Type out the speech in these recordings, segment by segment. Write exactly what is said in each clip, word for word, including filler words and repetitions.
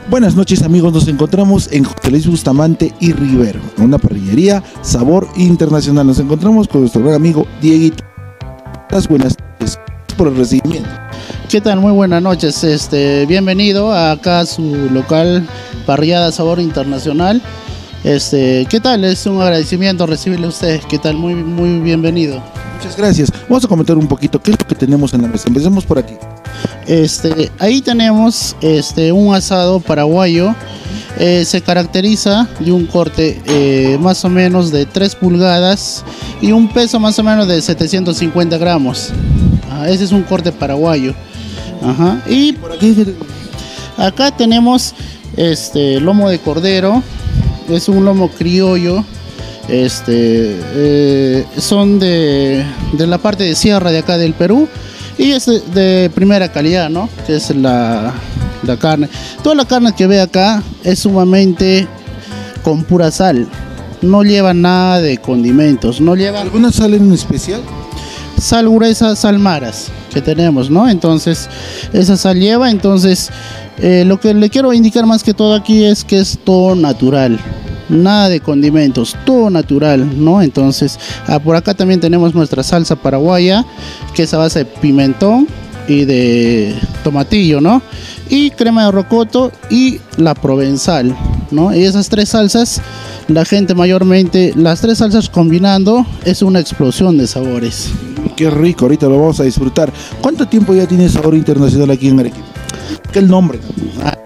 Buenas noches amigos, nos encontramos en José Luis Bustamante y Rivero, en una parrillería Sabor Internacional. Nos encontramos con nuestro gran amigo Dieguito. Las buenas noches por el recibimiento. ¿Qué tal? Muy buenas noches, este, bienvenido a acá a su local Parrillada Sabor Internacional. Este, ¿qué tal? Es un agradecimiento recibirle a ustedes. ¿Qué tal? Muy, muy bienvenido. Muchas gracias. Vamos a comentar un poquito qué es lo que tenemos en la mesa. Empecemos por aquí. Este, ahí tenemos este, un asado paraguayo. Eh, se caracteriza de un corte eh, más o menos de tres pulgadas y un peso más o menos de setecientos cincuenta gramos. Ah, ese es un corte paraguayo. Ajá. Y por aquí, acá tenemos este lomo de cordero. Es un lomo criollo. Este, eh, son de, de la parte de sierra de acá del Perú y es de, de primera calidad, ¿no? Que es la, la carne. Toda la carne que ve acá es sumamente con pura sal. No lleva nada de condimentos. No lleva ¿alguna sal en especial? Sal gruesa, sal maras que tenemos, ¿no? Entonces esa sal lleva. Entonces eh, lo que le quiero indicar más que todo aquí es que es todo natural. Nada de condimentos, todo natural, ¿no? Entonces, ah, por acá también tenemos nuestra salsa paraguaya, que es a base de pimentón y de tomatillo, ¿no? Y crema de rocoto y la provenzal, ¿no? Y esas tres salsas, la gente mayormente, las tres salsas combinando, es una explosión de sabores. Qué rico, ahorita lo vamos a disfrutar. ¿Cuánto tiempo ya tiene Sabor Internacional aquí en Arequipa? ¿Qué es el nombre? Ah,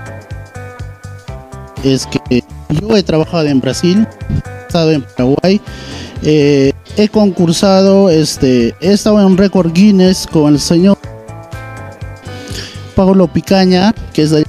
es que yo he trabajado en Brasil, he estado en Paraguay, eh, he concursado, este, he estado en récord Guinness con el señor Pablo Picaña, que es de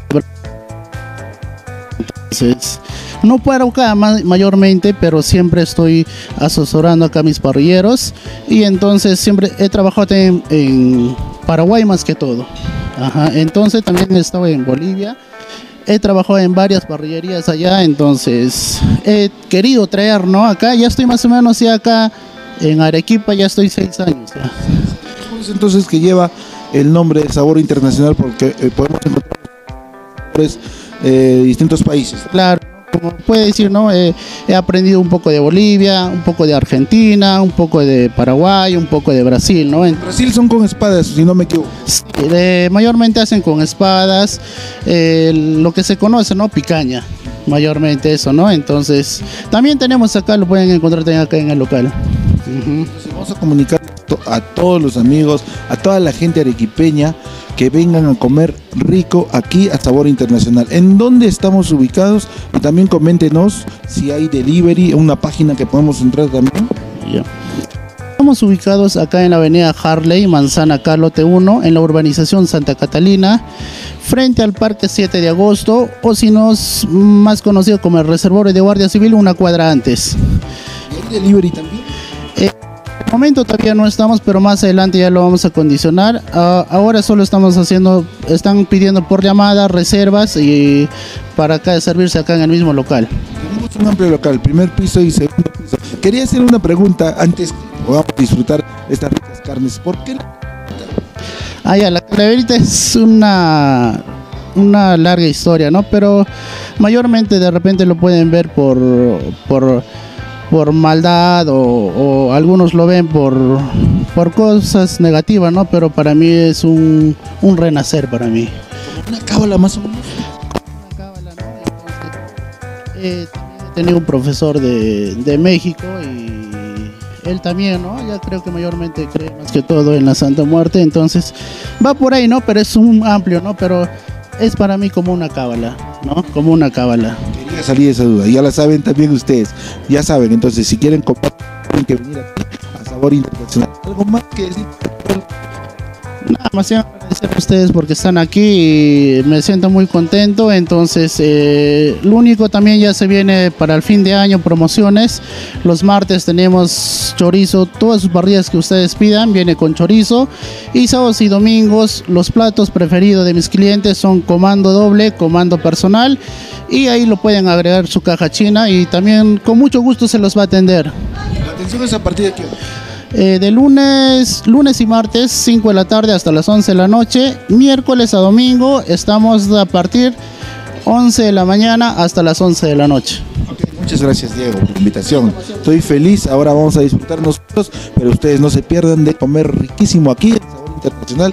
entonces, no para acá mayormente, pero siempre estoy asesorando acá a mis parrilleros y entonces siempre he trabajado en, en Paraguay más que todo. Ajá, entonces también he estado en Bolivia. He trabajado en varias parrillerías allá, entonces he querido traer, ¿no? Acá ya estoy más o menos ya acá en Arequipa, ya estoy seis años. Ya. Entonces que lleva el nombre de Sabor Internacional porque eh, podemos encontrar sabores eh, de distintos países. Claro, como puede decir, ¿no? Eh, he aprendido un poco de Bolivia, un poco de Argentina, un poco de Paraguay, un poco de Brasil, ¿no? En Brasil son con espadas, si no me equivoco. Sí, de, mayormente hacen con espadas, eh, lo que se conoce, ¿no? Picaña, mayormente eso, ¿no? Entonces, también tenemos acá, lo pueden encontrar también acá en el local. Uh-huh. Entonces, vamos a comunicar a todos los amigos, a toda la gente arequipeña que vengan a comer rico aquí a Sabor Internacional. ¿En dónde estamos ubicados? Y también coméntenos si hay delivery, una página que podemos entrar también. Yeah. Estamos ubicados acá en la avenida Harley, Manzana Carlote uno, en la urbanización Santa Catalina, frente al Parque siete de agosto, o si no es más conocido como el Reservorio de Guardia Civil, una cuadra antes. ¿Y hay delivery también? Eh, De momento todavía no estamos, pero más adelante ya lo vamos a condicionar. Uh, ahora solo estamos haciendo, están pidiendo por llamada, reservas y para acá servirse acá en el mismo local. Tenemos un amplio local, primer piso y segundo piso. Quería hacer una pregunta antes que podamos disfrutar estas ricas carnes. ¿Por qué? Ah, ya, la calaverita es una, una larga historia, ¿no? Pero mayormente de repente lo pueden ver por... por por maldad o, o algunos lo ven por, por cosas negativas, ¿no? Pero para mí es un, un renacer para mí. Una cábala más o menos. Una cábala, ¿no? Entonces, eh, también he tenido un profesor de, de México y él también, ¿no? Ya creo que mayormente cree más que todo en la Santa Muerte, entonces va por ahí, ¿no? Pero es un amplio, ¿no? Pero es para mí como una cábala, ¿no? Como una cábala. Quería salir de esa duda, ya la saben también ustedes, ya saben, entonces si quieren comprar, tienen que venir aquí a Sabor Internacional. ¿Algo más que decir? Nada más, agradecer a ustedes porque están aquí y me siento muy contento. Entonces, eh, lo único también ya se viene para el fin de año, promociones. Los martes tenemos chorizo, todas sus parrillas que ustedes pidan, viene con chorizo. Y sábados y domingos, los platos preferidos de mis clientes son comando doble, comando personal. Y ahí lo pueden agregar su caja china y también con mucho gusto se los va a atender. La atención es a partir de qué hora. Eh, de lunes, lunes y martes, cinco de la tarde hasta las once de la noche. Miércoles a domingo estamos a partir once de la mañana hasta las once de la noche. Muchas gracias, Diego, por la invitación. Estoy feliz. Ahora vamos a disfrutar nosotros, pero ustedes no se pierdan de comer riquísimo aquí en Sabor Internacional.